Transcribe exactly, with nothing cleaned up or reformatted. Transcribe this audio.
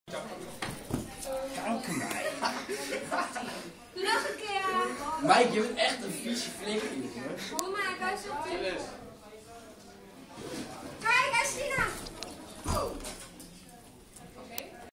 Kanker mij. Nog een keer. Mike, je bent echt een vieze flikker. Hoe maak ik uit?